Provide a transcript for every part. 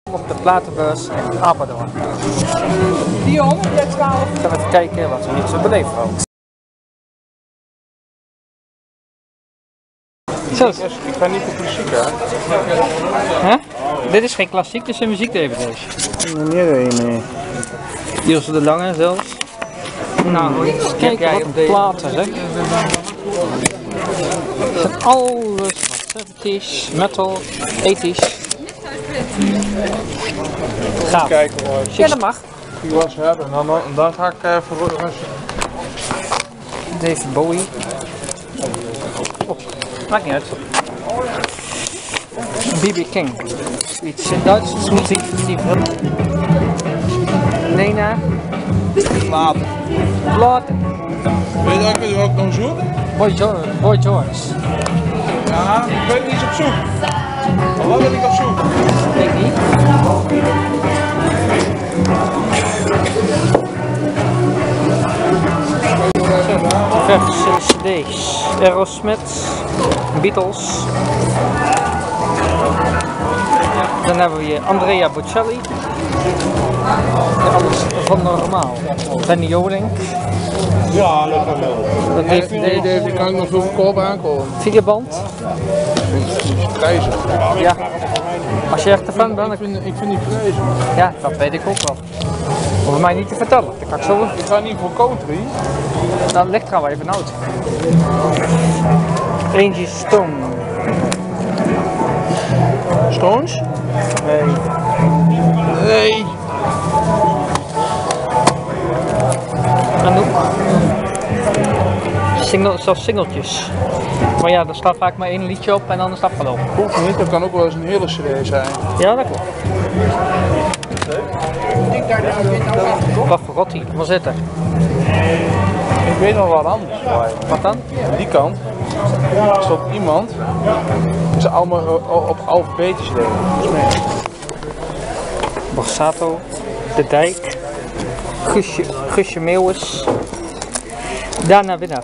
Op de platenbeurs in Apeldoorn. Dion, jij 12. Gaan we even kijken wat we hier zo beleven hebben. Ik ga niet voor klassiek, hè? Huh? Dit is geen klassiek, dit zijn muziek-dvd's. Nee. Ilse de Lange zelfs. Nou, kijk jij op platen, zeg. Het zijn alles wat 70's, metal, 80's. Gaaf. Kijken hoor. Ja, dat mag. Die was hebben en dan ga ik voor David Bowie. Oh, maakt niet uit. B.B. King. Iets in Duits, muziek. Nena. later. Later. Weet je wat ik dan zoek? Boy George. Ja, ik ben niet op zoek. Maar wat ben ik op zoek? Weet ik niet. Diverse cd's. Aerosmith, Beatles. Dan hebben we hier Andrea Bocelli. Ja, alles van normaal. Benny Joling. Ja, dat kan wel. Dat Deze kan ik nog zo goedkoop aankomen. videoband. Prijzen. Ja. Als je echt een fan bent, Ik vind die prijzen. ja, dat weet ik ook wel. Hoef mij niet te vertellen. Dat kan ik zo. Ik ga niet voor country. Dat ligt er wel even uit. Angie Stone. Stones? Nee. Nee. Anouk. Zelfs singeltjes. Maar ja, er staat vaak maar één liedje op en dan is het afgelopen. Hoeft niet, dat kan ook wel eens een hele cd zijn. Ja, dat klopt. Pavarotti, waar zit er? Ik weet nog wat anders. Wat dan? Aan die kant stond iemand, ze allemaal op alfabetisch deden. Borsato, De Dijk, Guusje Meeuwis, Dana Winnaar.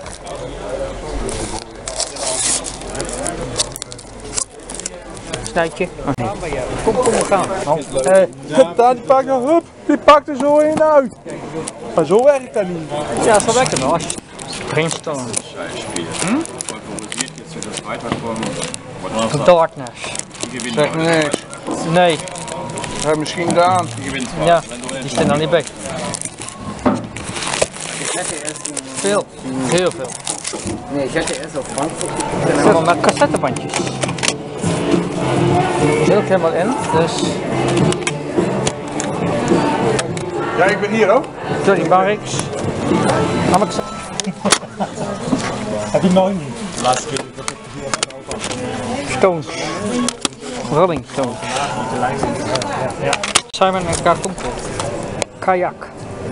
Snuitje? Oh nee. Kom, we gaan. Daar die pakt er zo in uit. Maar zo werkt dat niet. Ja, zo werkt het wel. Brainstorm. The Darkness. Zeg me niks. Nee, Hij misschien gedaan. ja, die staan er niet bij. Veel, heel veel. Nee, ZTS of Frankfurt. Helemaal met cassettebandjes. Zit ook helemaal in, dus Ja, ik ben hier ook. Johnny Barrix. Heb je nooit niet? Stones. Rolling Stones. Simon en Garfunkel. Kajak.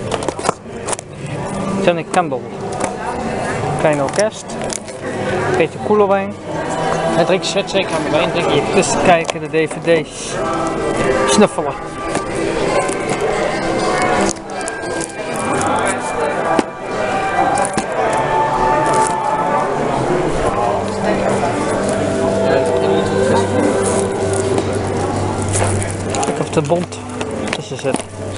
Janet Campbell. Klein orkest. Peter Koelewijn. Hij drinkt zeker aan de wijn, denk ik. Dus kijken de dvd's. Snuffelen. Kijk of de bond tussen zit.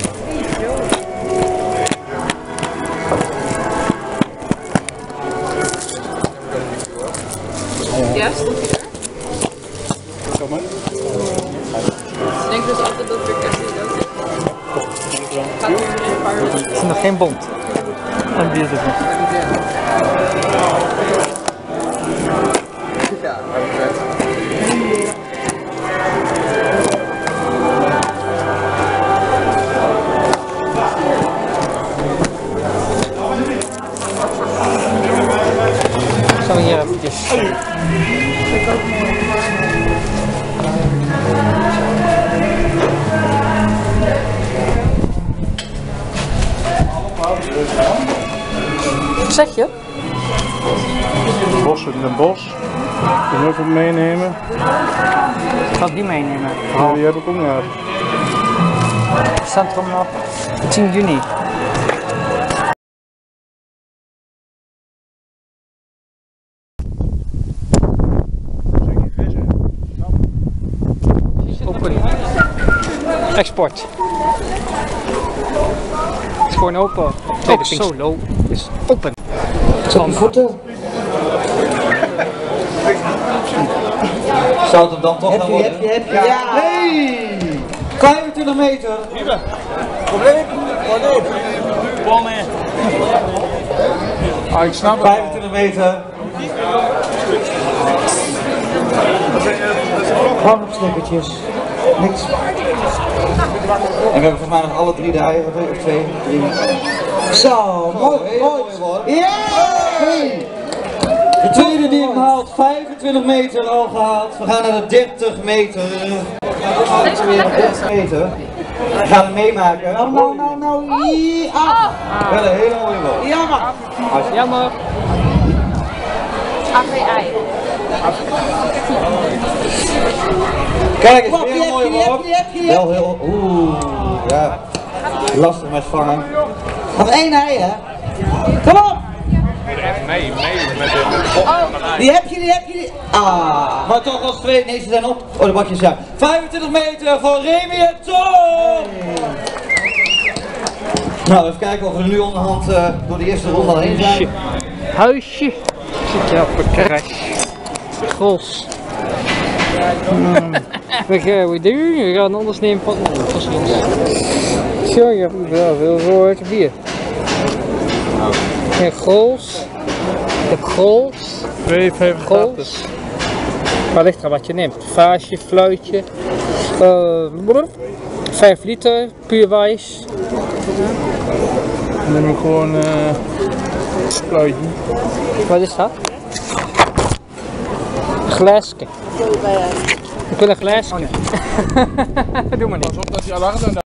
Ja, stond hij er? Kom maar. Ik denk dus altijd dat weer kerst is ook. Gaat er weer een paar Er is nog geen bond. En die is het nog. Ja, maar vet. Zo hier eventjes. Wat zeg je? Bossen in een bos. Kun je even meenemen? Ik zal die meenemen. Ja, die heb ik ook nog. Centrum op 10 juni. Open. Export. Het is gewoon open. Tweede solo is open. voeten. Zou het dan toch gaan worden? Heb je. Ja. Hey! 25 meter. Probleem? Ah, ik snap het. 25 meter. Hangopstekkertjes. Niks. En we hebben volgens mij nog alle 3 draaien. Of 2, 3. Zo, mooi. Ja! Hey! De tweede die hem haalt, 25 meter al gehaald. We gaan naar de 30 meter. 30 meter. We gaan hem meemaken. Nou. Wel een hele mooie bal. Jammer. Jammer. AVI. Kijk eens, weer een mooie bal. Wel heel... Oeh, ja. Lastig met vangen. Nog 1 ei, hè? Kom op! Nee, met de Die heb je. Ah, maar toch als 2. Nee, ze zijn op. Oh, de bakjes ja. 25 meter voor Remy en Tom! Nou, even kijken of we er nu onderhand door de eerste ronde al heen zijn. Huisje. Zit je op een crash. Gros. Wat gaan we doen? We gaan anders nemen van ons. Zo, je hebt wel veel woord bier. En Gros. Ik heb Gros. 2,85. Gros. Waar ligt er wat je neemt? Vaasje, fluitje. 5 liter, puur wijs. Dan neem ik gewoon fluitje. Wat is dat? Glaasje. Ik wil een glaasje. Doe maar niet. Pas op dat die alarm